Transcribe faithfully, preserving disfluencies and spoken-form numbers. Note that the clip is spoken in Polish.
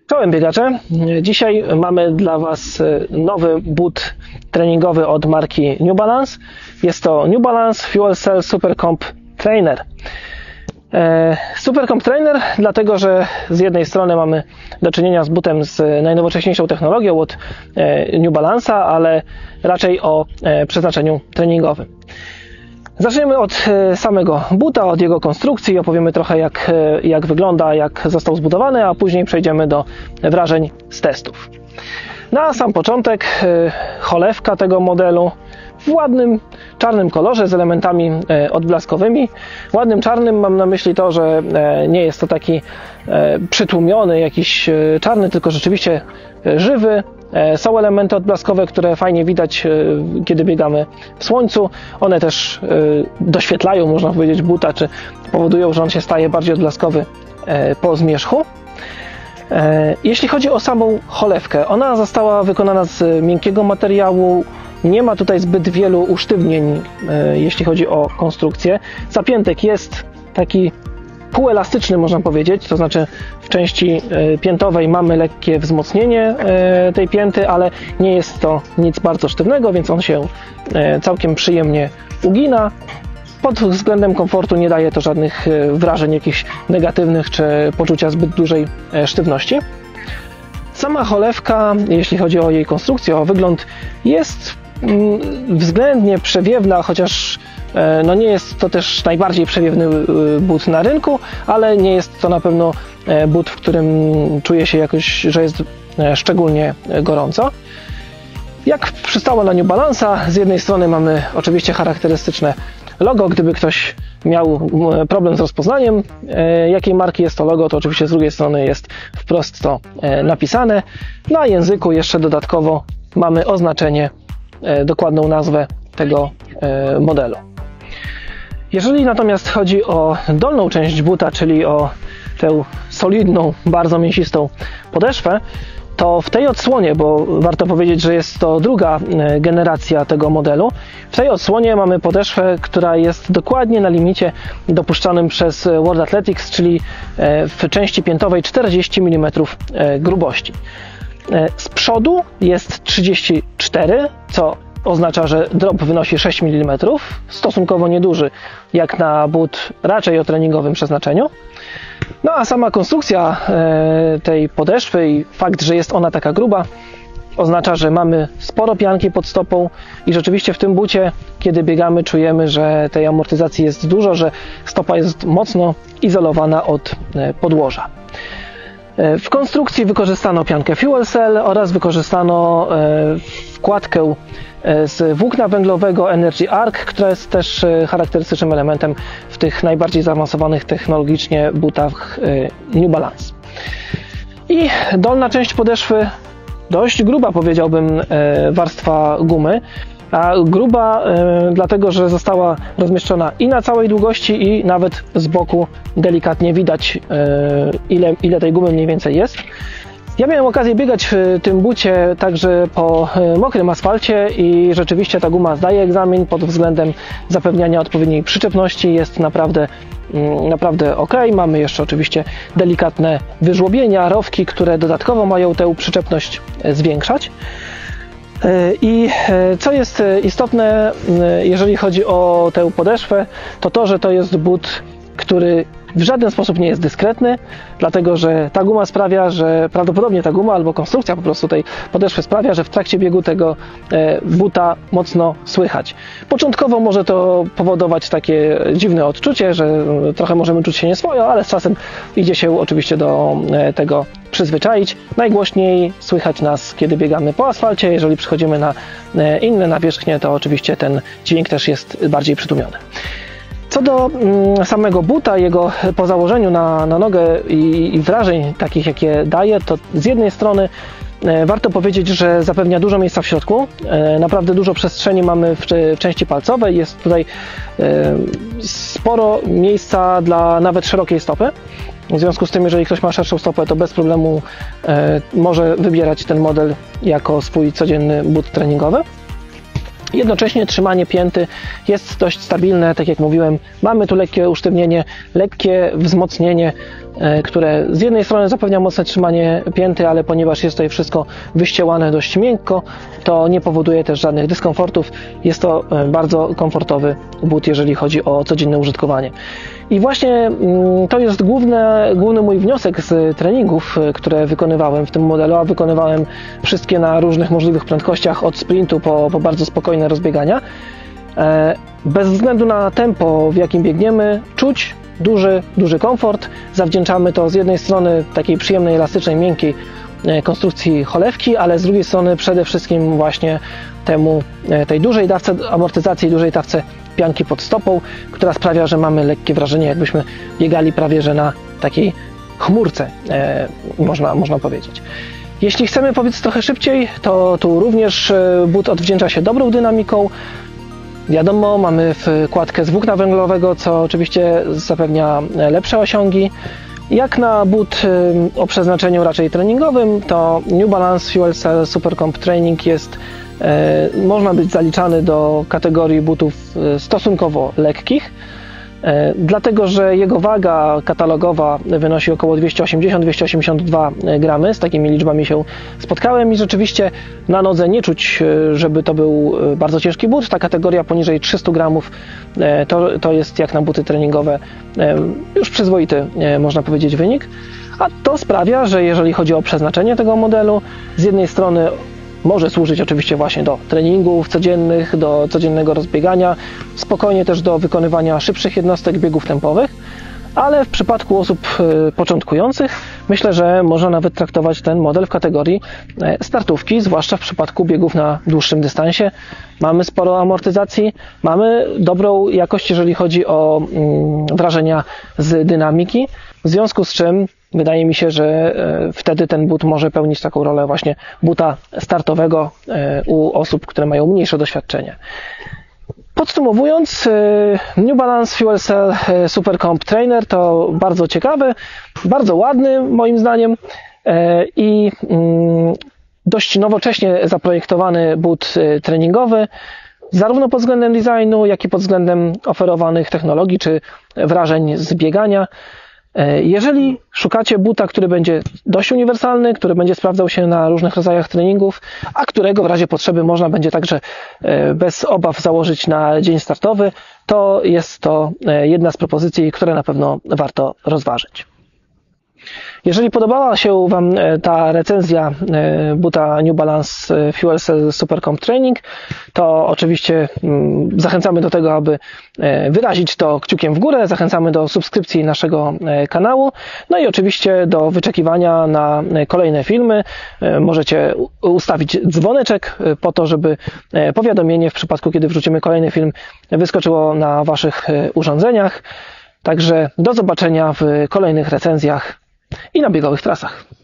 Czołem biegacze! Dzisiaj mamy dla Was nowy but treningowy od marki New Balance. Jest to New Balance Fuel Cell Super Comp Trainer. Super Comp Trainer, dlatego że z jednej strony mamy do czynienia z butem z najnowocześniejszą technologią od New Balance'a, ale raczej o przeznaczeniu treningowym. Zaczniemy od samego buta, od jego konstrukcji i opowiemy trochę jak, jak wygląda, jak został zbudowany, a później przejdziemy do wrażeń z testów. Na sam początek cholewka tego modelu w ładnym czarnym kolorze z elementami odblaskowymi. Ładnym czarnym mam na myśli to, że nie jest to taki przytłumiony jakiś czarny, tylko rzeczywiście żywy. Są elementy odblaskowe, które fajnie widać, kiedy biegamy w słońcu. One też doświetlają, można powiedzieć, buta, czy powodują, że on się staje bardziej odblaskowy po zmierzchu. Jeśli chodzi o samą cholewkę, ona została wykonana z miękkiego materiału. Nie ma tutaj zbyt wielu usztywnień, jeśli chodzi o konstrukcję. Zapiętek jest taki półelastyczny, można powiedzieć, to znaczy w części piętowej mamy lekkie wzmocnienie tej pięty, ale nie jest to nic bardzo sztywnego, więc on się całkiem przyjemnie ugina. Pod względem komfortu nie daje to żadnych wrażeń jakichś negatywnych czy poczucia zbyt dużej sztywności. Sama cholewka, jeśli chodzi o jej konstrukcję, o wygląd, jest względnie przewiewna, chociaż no nie jest to też najbardziej przewiewny but na rynku, ale nie jest to na pewno but, w którym czuję się jakoś, że jest szczególnie gorąco. Jak przystało na New Balance'a, z jednej strony mamy oczywiście charakterystyczne logo. Gdyby ktoś miał problem z rozpoznaniem, jakiej marki jest to logo, to oczywiście z drugiej strony jest wprost to napisane. Na języku jeszcze dodatkowo mamy oznaczenie, dokładną nazwę tego modelu. Jeżeli natomiast chodzi o dolną część buta, czyli o tę solidną, bardzo mięsistą podeszwę, to w tej odsłonie, bo warto powiedzieć, że jest to druga generacja tego modelu, w tej odsłonie mamy podeszwę, która jest dokładnie na limicie dopuszczanym przez World Athletics, czyli w części piętowej czterdzieści milimetrów grubości. Z przodu jest trzydzieści cztery, co oznacza, że drop wynosi sześć milimetrów, stosunkowo nieduży jak na but raczej o treningowym przeznaczeniu. No a sama konstrukcja tej podeszwy i fakt, że jest ona taka gruba, oznacza, że mamy sporo pianki pod stopą i rzeczywiście w tym bucie, kiedy biegamy, czujemy, że tej amortyzacji jest dużo, że stopa jest mocno izolowana od podłoża. W konstrukcji wykorzystano piankę Fuel Cell oraz wykorzystano wkładkę z włókna węglowego Energy Arc, która jest też charakterystycznym elementem w tych najbardziej zaawansowanych technologicznie butach New Balance. I dolna część podeszwy, dość gruba, powiedziałbym, warstwa gumy, a gruba dlatego, że została rozmieszczona i na całej długości, i nawet z boku delikatnie widać, ile, ile tej gumy mniej więcej jest. Ja miałem okazję biegać w tym bucie także po mokrym asfalcie i rzeczywiście ta guma zdaje egzamin pod względem zapewniania odpowiedniej przyczepności. Jest naprawdę, naprawdę ok. Mamy jeszcze oczywiście delikatne wyżłobienia, rowki, które dodatkowo mają tę przyczepność zwiększać. I co jest istotne, jeżeli chodzi o tę podeszwę, to to, że to jest but, który w żaden sposób nie jest dyskretny, dlatego że ta guma sprawia, że prawdopodobnie ta guma albo konstrukcja po prostu tej podeszwy sprawia, że w trakcie biegu tego buta mocno słychać. Początkowo może to powodować takie dziwne odczucie, że trochę możemy czuć się nieswojo, ale z czasem idzie się oczywiście do tego przyzwyczaić. Najgłośniej słychać nas, kiedy biegamy po asfalcie. Jeżeli przychodzimy na inne nawierzchnie, to oczywiście ten dźwięk też jest bardziej przytłumiony. Co do samego buta, jego po założeniu na, na nogę i, i wrażeń takich, jakie daje, to z jednej strony warto powiedzieć, że zapewnia dużo miejsca w środku. Naprawdę dużo przestrzeni mamy w, w części palcowej. Jest tutaj sporo miejsca dla nawet szerokiej stopy. W związku z tym, jeżeli ktoś ma szerszą stopę, to bez problemu może wybierać ten model jako swój codzienny but treningowy. Jednocześnie trzymanie pięty jest dość stabilne, tak jak mówiłem, mamy tu lekkie usztywnienie, lekkie wzmocnienie które z jednej strony zapewnia mocne trzymanie pięty, ale ponieważ jest tutaj wszystko wyściełane dość miękko, to nie powoduje też żadnych dyskomfortów. Jest to bardzo komfortowy but, jeżeli chodzi o codzienne użytkowanie. I właśnie to jest główne, główny mój wniosek z treningów, które wykonywałem w tym modelu, a wykonywałem wszystkie na różnych możliwych prędkościach, od sprintu po, po bardzo spokojne rozbiegania. Bez względu na tempo, w jakim biegniemy, czuć duży, duży komfort. Zawdzięczamy to z jednej strony takiej przyjemnej, elastycznej, miękkiej konstrukcji cholewki, ale z drugiej strony przede wszystkim właśnie temu, tej dużej dawce amortyzacji, dużej dawce pianki pod stopą, która sprawia, że mamy lekkie wrażenie, jakbyśmy biegali prawie że na takiej chmurce, e, można, można powiedzieć. Jeśli chcemy pobiec trochę szybciej, to tu również but odwdzięcza się dobrą dynamiką. Wiadomo, mamy wkładkę z włókna węglowego, co oczywiście zapewnia lepsze osiągi. Jak na but o przeznaczeniu raczej treningowym, to New Balance Fuel Cell Super Comp Training jest, e, można być zaliczany do kategorii butów stosunkowo lekkich, e, dlatego że jego waga katalogowa wynosi około dwieście osiemdziesiąt do dwustu osiemdziesięciu dwóch gramów. Z takimi liczbami się spotkałem i rzeczywiście na nodze nie czuć, żeby to był bardzo ciężki but. Ta kategoria poniżej trzystu gramów to, to jest jak na buty treningowe już przyzwoity, można powiedzieć, wynik. A to sprawia, że jeżeli chodzi o przeznaczenie tego modelu, z jednej strony może służyć oczywiście właśnie do treningów codziennych, do codziennego rozbiegania, spokojnie też do wykonywania szybszych jednostek biegów tempowych, ale w przypadku osób początkujących myślę, że można nawet traktować ten model w kategorii startówki, zwłaszcza w przypadku biegów na dłuższym dystansie. Mamy sporo amortyzacji, mamy dobrą jakość, jeżeli chodzi o wrażenia z dynamiki, w związku z czym wydaje mi się, że wtedy ten but może pełnić taką rolę właśnie buta startowego u osób, które mają mniejsze doświadczenie. Podsumowując, New Balance Fuel Cell Super Comp Trainer to bardzo ciekawy, bardzo ładny moim zdaniem i dość nowocześnie zaprojektowany but treningowy, zarówno pod względem designu, jak i pod względem oferowanych technologii czy wrażeń z biegania. Jeżeli szukacie buta, który będzie dość uniwersalny, który będzie sprawdzał się na różnych rodzajach treningów, a którego w razie potrzeby można będzie także bez obaw założyć na dzień startowy, to jest to jedna z propozycji, które na pewno warto rozważyć. Jeżeli podobała się Wam ta recenzja buta New Balance Fuel Cell Super Comp Training, to oczywiście zachęcamy do tego, aby wyrazić to kciukiem w górę, zachęcamy do subskrypcji naszego kanału, no i oczywiście do wyczekiwania na kolejne filmy. Możecie ustawić dzwoneczek po to, żeby powiadomienie w przypadku, kiedy wrzucimy kolejny film, wyskoczyło na Waszych urządzeniach. Także do zobaczenia w kolejnych recenzjach i na biegowych trasach.